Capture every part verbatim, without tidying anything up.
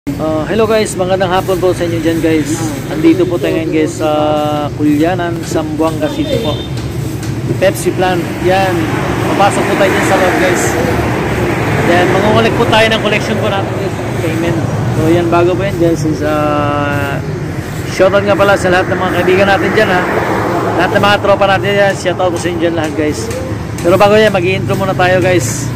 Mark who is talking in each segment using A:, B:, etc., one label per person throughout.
A: Uh, hello guys, magandang hapon po sa inyo dyan guys. Andito po tayo ngayon guys sa Culianan, Zamboanga City po. Pepsi plant, yan. Papasok po tayo dyan sa loob guys. Then mangungulik po tayo ng collection po natin guys. Payment. So yan, bago po yan guys is uh, shoutout nga pala sa lahat ng mga kaibigan natin dyan ha. Lahat ng mga tropa natin dyan, shoutout po sa inyo dyan lahat guys. Pero bago yan, mag-i-intro muna tayo guys.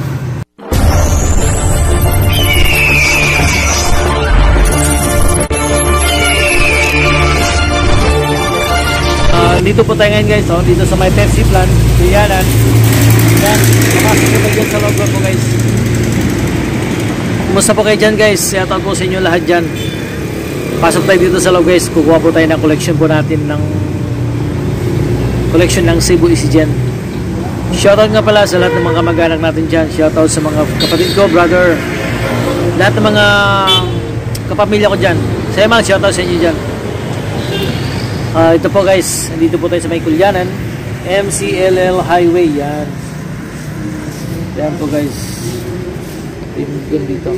A: Dito po tayo ngayon guys, oh, dito sa may Pepsi plant, Culianan. Yan, napasok po tayo dyan sa loob po guys. Kumusta po kayo dyan guys? Shoutout po sa inyo lahat dyan. Pasok tayo dito sa loob guys, kukuha po tayo ng collection po natin ng collection ng Cebu Isigen. Shoutout nga pala sa lahat ng mga kamag-anak natin dyan. Shoutout sa mga kapatid ko, brother, lahat ng mga kapamilya ko dyan. Sa mga shoutout sa inyo dyan. Uh, ito po guys, dito po tayo sa may Culianan, M C L L Highway, yan. Yan po guys. Yan dito.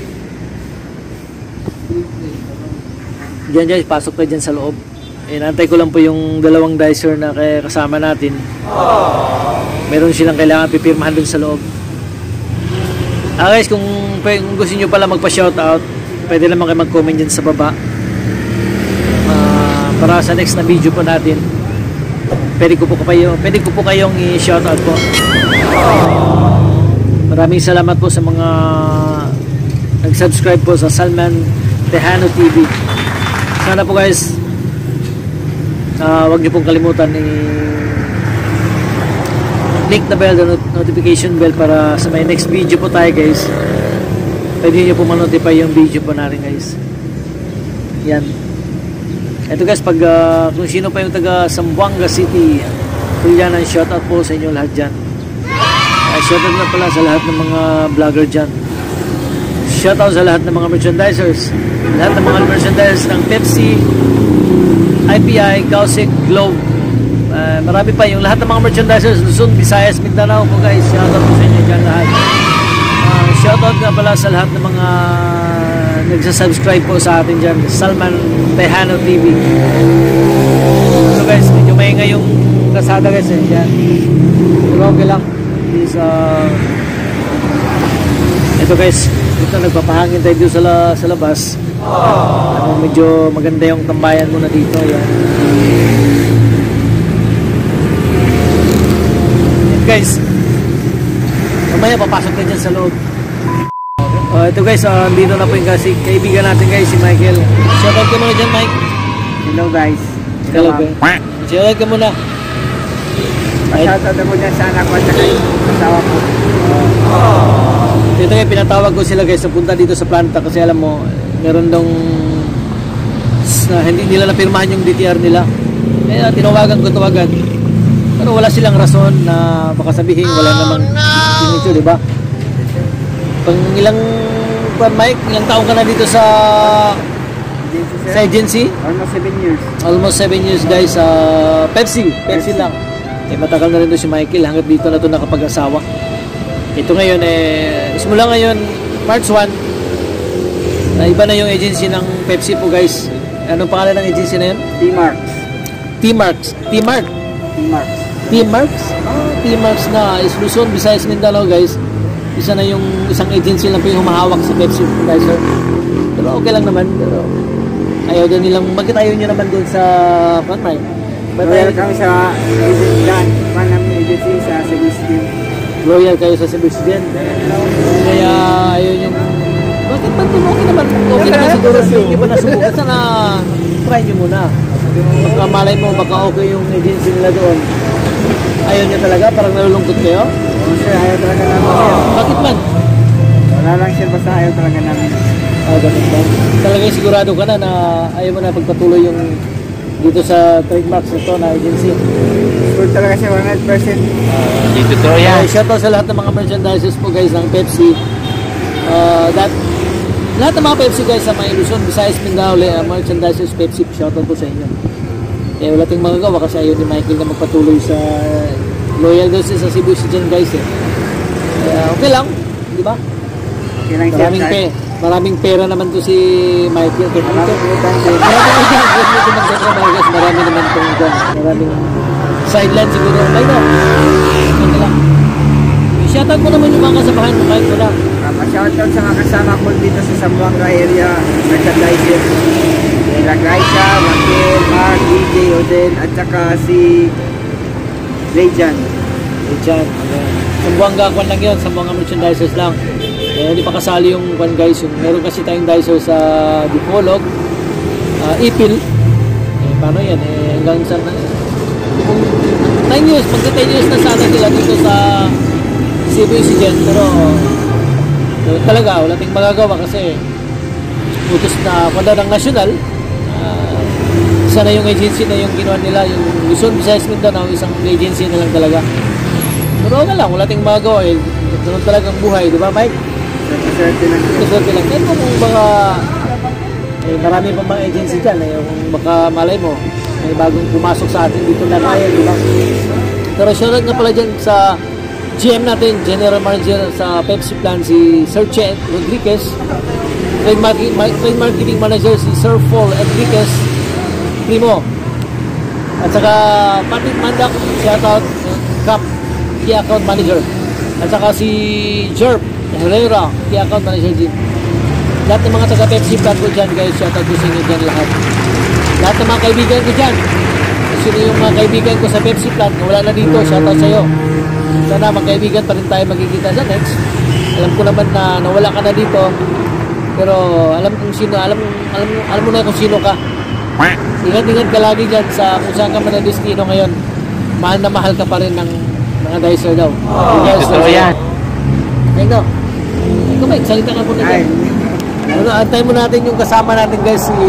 A: Diyan guys, pasok tayo dyan sa loob. Inantay ko lang po yung dalawang dicer na kasama natin. Meron silang kailangan pipirmahan dun sa loob. Ah guys, kung, kung gusto nyo pala magpa-shoutout, pwede naman kayo mag-comment dyan sa baba. Para sa next na video po natin, pwede ko po kayo, pwede ko po kayong i-shoutout po. Maraming salamat po sa mga nag-subscribe po sa Salman Tejano T V. Sana po guys, uh, wag niyo pong kalimutan i-click na bell, the notification bell, para sa may next video po tayo guys, pwede niyo po ma-notify yung video po natin guys. Yan. Ito guys, pag uh, kung sino pa yung taga Zamboanga City, Culianan, shoutout po sa inyo lahat dyan. Uh, shoutout na pala sa lahat ng mga vlogger dyan. Shoutout sa lahat ng mga merchandisers, lahat ng mga merchandisers ng Pepsi, I P I, Kausik, Globe, uh, marami pa yung lahat ng mga merchandisers, Luzon, Visayas, Mindanao po guys. Shoutout po sa inyo dyan lahat. Uh, shoutout nga pala sa lahat ng mga nagsasubscribe po sa atin dyan, Salman Tejano T V. So guys, medyo maingay yung kasada guys eh, dyan. Pero okay lang. Is, uh, ito guys, ito nagpapahangin tayo dito sa, la, sa labas. Ano, medyo maganda yung tambayan muna dito. Yan. Yan guys, mamaya papasok tayo dyan sa loob. Uh, ito guys, uh, dito na po yung kasi kaibigan natin guys, si Michael. Shoutout ka muna dyan, Mike.
B: Hello guys.
A: Hello guys. Shoutout ka muna.
B: Shoutout na muna sa anak ko at saka yung asawa ko.
A: Uh, dito ngayon, pinatawag ko sila guys na punta dito sa planta kasi alam mo, meron dong uh, hindi nila napirmahan yung D T R nila. Kaya tinawagan ko tawagan. Pero wala silang rason na baka sabihin wala namang signature, di ba? Pang ilang pan Mike, ilang taon ka na dito sa
B: Agency,
A: sa agency?
B: Almost seven years.
A: Almost seven years guys sa uh, Pepsi. Pepsi lang. Eh matagal na rin to si Michael, hanggat dito na to nakapag-asawa. Ito ngayon eh simula ngayon March first, uh, iba na yung agency ng Pepsi po guys. Anong pangalan ng agency na yun?
B: T-Marks.
A: T-Marks. T-Mark.
B: T-Marks.
A: T-Marks? Ah, T-Marks na is Luzon, Visayas, Mindanao guys. Isa na yung isang agency lang po yung humahawak sa Pepsi guys sir. Pero okay lang naman. Pero ayaw din nilang, bakit ayaw nyo naman dun sa front line?
B: Loyal kami sa agency dyan. One namin agency sa Cebu Isigen.
A: Loyal kayo sa Cebu Isigen. Kaya ayaw nyo. Bakit ba ito? Okay naman. Okay naman siguro. Hindi pa nasubukan. Sana try nyo muna. Baka malay mo, baka okay yung agency nila doon. Ayaw nyo talaga? Parang nalulungkot kayo?
B: Oo sir, ayaw talaga namin sir.
A: Bakit man?
B: Wala lang sir, basta ayaw talaga namin.
A: Ah, ganun ba? Talagang sigurado ka na na ayaw mo na pagpatuloy yung dito sa trademarks nito na agency.
B: Sure talaga siya, one hundred percent.
A: Uh, dito to yan. Uh, shoutout sa lahat ng mga merchandises po guys ng Pepsi. Uh, that, lahat ng mga Pepsi guys sa mga Luzon, Visayas, Mindanao, uh, merchandises Pepsi, shoutout po sa inyo. Eh, wala tayong magagawa kasi ayaw ni Michael na magpatuloy sa loyal daw sa Cebu Isigen guys eh. Uh, okay lang, di ba?
B: Okay lang siya.
A: Maraming pe. maraming pera naman to si Michael. Kaya dito,
B: Maraming utang din.
A: maraming dito magtatrabaho guys. Marami naman itong maraming sideline siguro. Ay no, ito nila. Shoutout mo naman yung mga kasabahan mo kahit wala.
B: Uh, shoutout sa mga kasama ko dito sa Zamboanga area, merchandiser. Kila Gracia, Raquel, Mark, D J, Odel, at saka si Rayjan.
A: Diyan. Sambuanga kwan lang yun, Sambuanga merchandisers lang. Eh, hindi pa kasali yung kwan guys. Yung, meron kasi tayong dicer sa Dipolog, uh, Ipil. Eh, paano yan? Eh, hanggang sa kung nine years, magka ten years na sana sila dito sa Cebu Incident. Pero eh, talaga, wala tayong magagawa kasi utos na kwanda ng nasyonal. Uh, isa na yung agency na yung ginawa nila, yung Luzon, Visayas, Mindanao, isang agency na lang talaga. Pero okay lang, wala tayong magagawa eh. Ganun talagang buhay, di ba Mike?
B: Swerte lang.
A: Swerte lang. Kaya kung baka eh, marami pa mga agency dyan eh, kung baka malay mo may bagong pumasok sa atin dito na kaya, di ba? Pero shoutout nga pala dyan sa G M natin, General Manager sa Pepsi Plan, si Sir Chet Rodriguez. Trade Marketing, Trade Marketing Manager si Sir Paul Enriquez Primo. At saka Patrick Mandak, shoutout, Cap Key Account Manager. At saka si Jerp Herrera, Key Account Manager din. Lahat ng mga taga Pepsi Plan ko dyan guys, shoutout ko sa inyo dyan lahat. Lahat ng mga kaibigan ko dyan, sino yung mga kaibigan ko sa Pepsi Plan, wala na dito, shoutout sa iyo. Sana magkaibigan pa rin tayo magkikita sa next. Alam ko naman na nawala ka na dito, pero alam kung sino, alam, alam, alam mo na kung sino ka. Ingat-ingat ka lagi dyan sa kung saan ka man na destino ngayon. Mahal na mahal ka pa rin ng mga dicer daw.
B: Oh, totoo yan.
A: Ay no. Ay kumay, salita ka muna dyan. Ano, antay mo natin yung kasama natin guys, si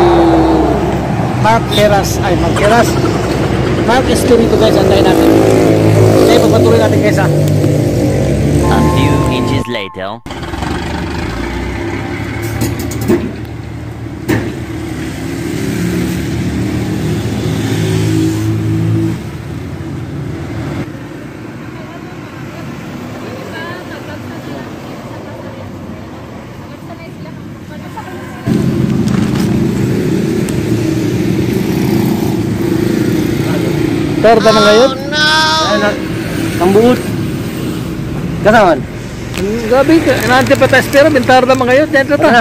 A: Mark Heras. Ay, Mark Heras. Mark Estorito guys, antay natin. Okay, pagpatuloy natin guys ha.
C: A few inches later.
A: Torda na ngayon?
C: Oh no!
B: Ang buot. Kasama.
A: Gabi, inaantay pa tayo. Pero bintar naman ngayon. Dentro ta.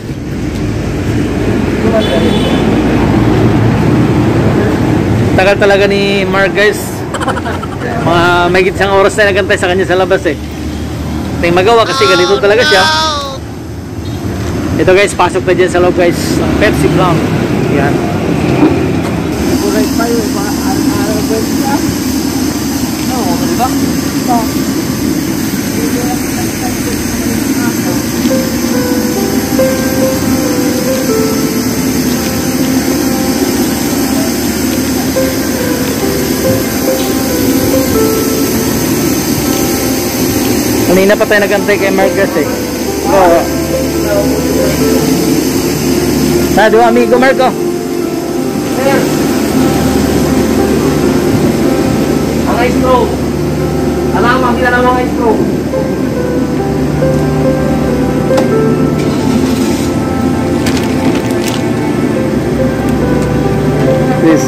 A: Tagal talaga ni Mark guys. Mga may isang oras na nagantay sa kanya sa labas eh. Ito yung magawa kasi ganito talaga siya. Ito guys, pasok na dyan sa loob guys. Ang Pepsi Plan. Yan.
B: Kuray pa yun. Araw-araw ba siya?
A: Oo, ano ba?
B: Oo.
A: Kanina pa tayo nagantay kay Marcus eh. Oo. Na, di ba amigo Marco?
B: Ang ice straw. Alam mo, kita naman ang ice straw.
A: This.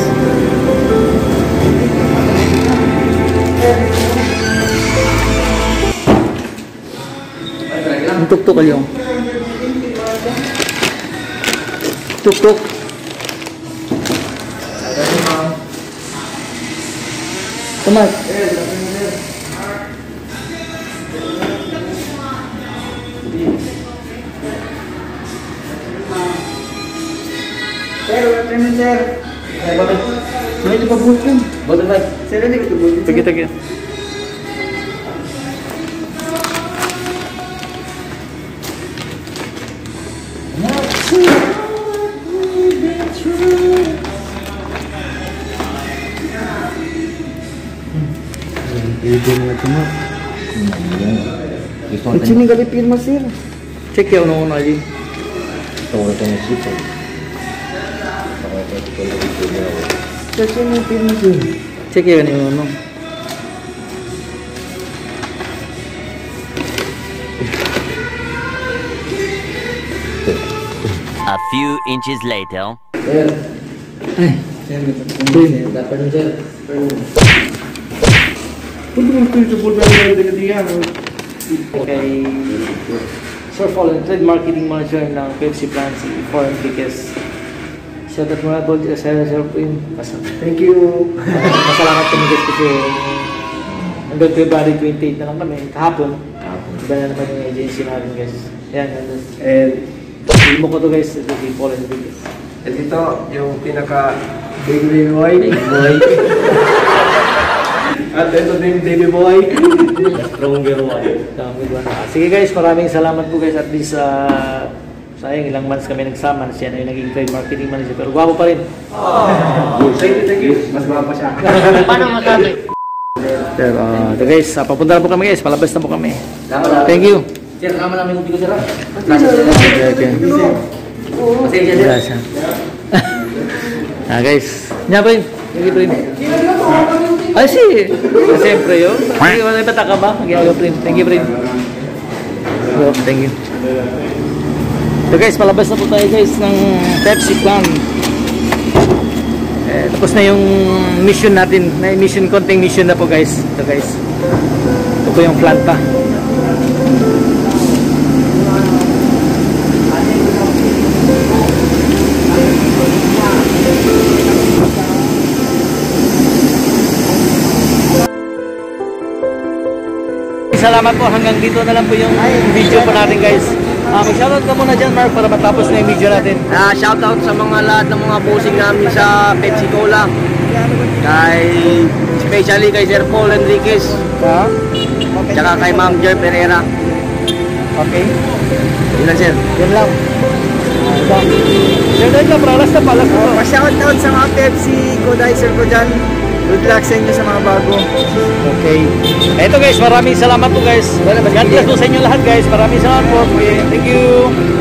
A: Ang tuktok kayo. Tuktok. Tomat.
B: Sir, wala naman sir. Ay, bakit? May di pa bulkan.
A: Bakit ba?
B: Sir, hindi ko bulkan.
A: Tagi tagi.
B: Pwede mo ito mo. Ang sining gali pirma sir.
A: Check yung una-una din.
D: Tawag ito ng sipag.
B: Sir, sining pirma sir.
A: Check yung ano.
C: A few inches later.
D: Sir.
A: Ay,
D: Sir, sir, dapat nyo, sir.
A: kay Sir Fallen, Trade Marketing Manager ng Pepsi Plant, si Foreign Tickets. Shout out muna po sa Sir Prim.
B: Thank you.
A: Masalamat kami guys kasi hanggang February twenty-eight na lang kami, kahapon. Iba na naman yung agency natin guys. Yan,
B: And
A: film ko to guys, ito si Fallen Tickets.
B: at ito, yung pinaka baby boy.
A: Boy.
B: At ito din baby boy.
D: Stronger one.
A: Dami ba na. Sige guys, maraming salamat po guys. At least uh, sayang ilang months kami nagsama na siya na yung naging trade marketing manager. Pero gwapo pa rin.
B: Thank you, thank you. Mas guwapa siya.
A: Paano masabi? Pero uh, ito guys, uh, papunta na po kami guys. Palabas na po kami. Thank you.
D: Sir, kama namin yung tigo, sir.
A: Okay, okay.
D: Pasensya, sir.
A: Gracias. Ah guys, nya pa rin. Thank you, Prim. Ay, si. Siyempre yun. Sige, wala ba taka ba? Mag-iaga, Prim. Thank you, Prim. So, thank you. So guys, palabas na po tayo guys ng Pepsi Plant. Eh, tapos na yung mission natin. Na mission, konting mission na po guys. Ito guys. Ito po yung planta. Salamat po, hanggang dito na lang po yung video po natin guys. Uh, Mag-shoutout ka muna dyan Mark para matapos na yung video natin.
B: Ah, shoutout sa mga lahat ng mga bossing namin sa Pepsi Cola. Kay especially kay Sir Paul Enriquez.
A: Ha?
B: Tsaka kay Ma'am Jer Pereira.
A: Okay.
B: Yun lang, sir.
A: Yan lang. Yan lang ka, pralas na pala.
B: Oh, shoutout sa mga Pepsi Codizer ko dyan. Good luck sa inyo sa mga bago.
A: Okay. Eto guys, maraming salamat po guys. God bless po sa inyo lahat guys. Maraming salamat po. Thank you.